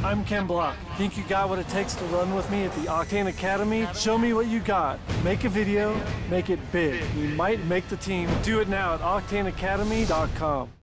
I'm Ken Block. Think you got what it takes to run with me at the Octane Academy? Show me what you got. Make a video, make it big. We might make the team. Do it now at octaneacademy.com.